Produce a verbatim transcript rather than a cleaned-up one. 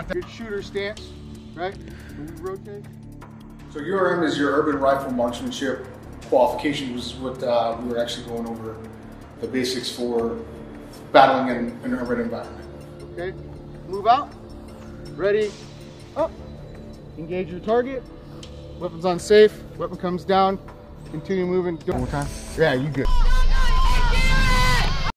contact. Good shooter stance, right? When we rotate. So U R M is your urban rifle marksmanship. Qualification was what uh, we were actually going over the basics for battling in an urban environment. Okay, move out, ready, up, engage your target, weapons on safe, weapon comes down, continue moving. One more time. Yeah, you good.